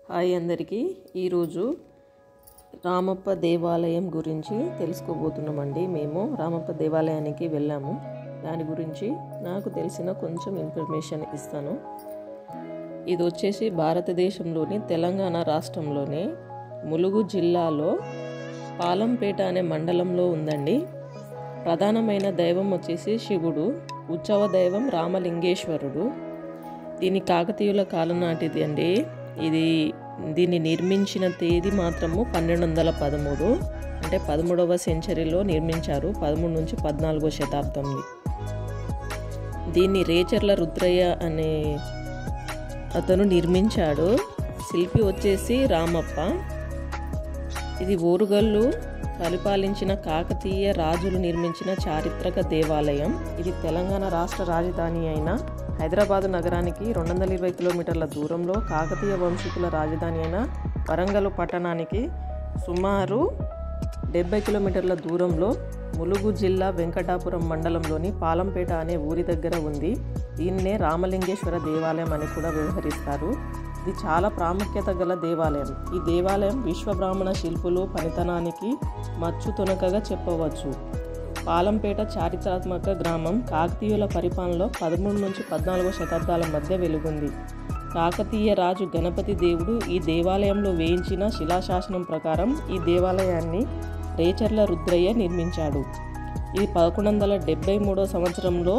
Hi అందరికీ. ఈరోజు రామప్ప దేవాలయం గురించి తెలుసుకోబోతున్నామండి. మేము రామప్ప దేవాలయానికి వెళ్ళాము. దాని గురించి నాకు తెలిసిన కొంచెం ఇన్ఫర్మేషన్ ఇస్తాను. ఇది వచ్చేసి భారతదేశంలోని తెలంగాణ రాష్ట్రంలోని ములుగు జిల్లాలో పాలంపేట అనే మండలంలో ఉందండి. ప్రధానమైన దైవం వచ్చేసి శివుడు, ఉత్సవ దైవం రామలింగేశ్వరుడు. దీని కాకతీయుల కాలం నాటిది అండి. దీన్ని నిర్మించిన తేదీ మాత్రము 1213, అంటే 13వ సెంచరీలో నిర్మించారు. 13 నుంచి 14వ శతాబ్దంది. దీన్ని రేచర్ల రుద్రయ్య అనే అతను నిర్మించాడు. శిల్పి వచ్చేసి రామప్ప. ఇది ఓరుగల్లు పరిపాలించిన కాకతీయ రాజులు నిర్మించిన చారిత్రక దేవాలయం. ఇది తెలంగాణ రాష్ట్ర రాజధాని అయిన హైదరాబాదు నగరానికి 220 కిలోమీటర్ల దూరంలో, కాకతీయ వంశీకుల రాజధాని అయిన వరంగల్ పట్టణానికి సుమారు 70 కిలోమీటర్ల దూరంలో, ములుగు జిల్లా వెంకటాపురం మండలంలోని పాలంపేట అనే ఊరి దగ్గర ఉంది. దీన్నే రామలింగేశ్వర దేవాలయం అని కూడా వ్యవహరిస్తారు. ఇది చాలా ప్రాముఖ్యత గల దేవాలయం. ఈ దేవాలయం విశ్వబ్రాహ్మణ శిల్పులు పనితనానికి మచ్చుతునకగా చెప్పవచ్చు. పాలంపేట చారిత్రాత్మక గ్రామం కాకతీయుల పరిపాలనలో 13 నుంచి 14వ శతాబ్దాల మధ్య వెలుగుంది. కాకతీయ రాజు గణపతి దేవుడు ఈ దేవాలయంలో వేయించిన శిలాశాసనం ప్రకారం ఈ దేవాలయాన్ని రేచర్ల రుద్రయ్య నిర్మించాడు. ఇది 1173వ సంవత్సరంలో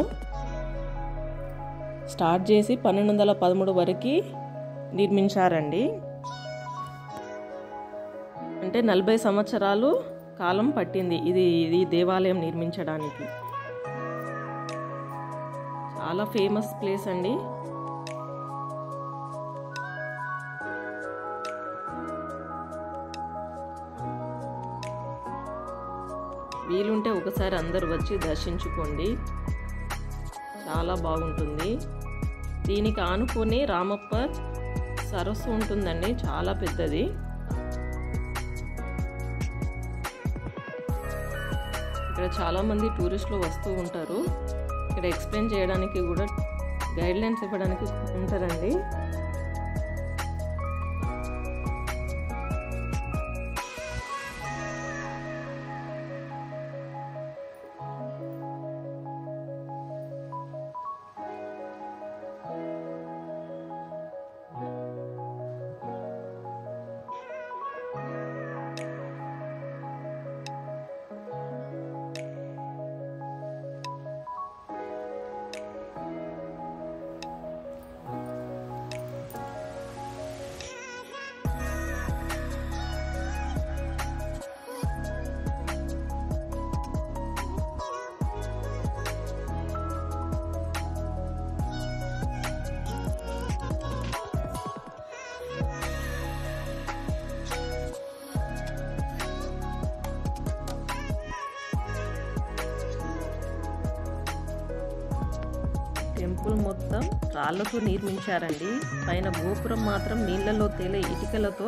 స్టార్ట్ చేసి 1213 వరకు నిర్మించారండి. అంటే 40 సంవత్సరాలు కాలం పట్టింది ఇది దేవాలయం నిర్మించడానికి. చాలా ఫేమస్ ప్లేస్ అండి. వీలుంటే ఒకసారి అందరు వచ్చి దర్శించుకోండి, చాలా బాగుంటుంది. దీనికి ఆనుకొని రామప్ప సరస్సు ఉంటుందండి, చాలా పెద్దది. ఇక్కడ చాలామంది టూరిస్టులు వస్తూ ఉంటారు. ఇక్కడ ఎక్స్ప్లెయిన్ చేయడానికి కూడా, గైడ్లైన్స్ ఇవ్వడానికి ఉంటారండి. టెంపుల్ మొత్తం రాళ్లతో నిర్మించారండి. పైన గోపురం మాత్రం నీళ్లలో తేలే ఇటుకలతో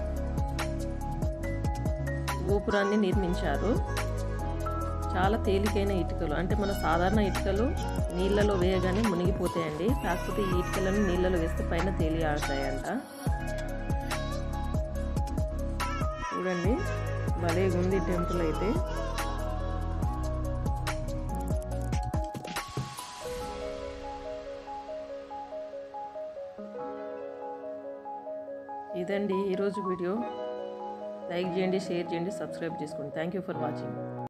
గోపురాన్ని నిర్మించారు. చాలా తేలికైన ఇటుకలు, అంటే మన సాధారణ ఇటుకలు నీళ్లలో వేయగానే మునిగిపోతాయండి. కాకపోతే ఈ ఇటుకలను నీళ్లలో వేస్తే పైన తేలి ఆడతాయంట. చూడండి, భలే ఉంది టెంపుల్ అయితే. ఇదండి ఈరోజు వీడియో. లైక్ చేయండి, షేర్ చేయండి, సబ్స్క్రైబ్ చేసుకోండి. Thank you for watching.